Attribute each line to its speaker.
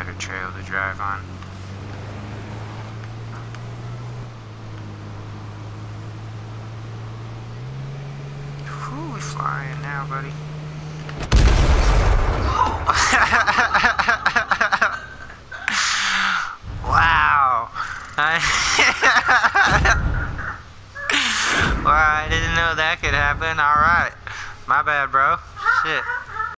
Speaker 1: better trail to drive on. Whew, we flying now, buddy. Wow. Wow, I didn't know that could happen. Alright. My bad, bro. Shit.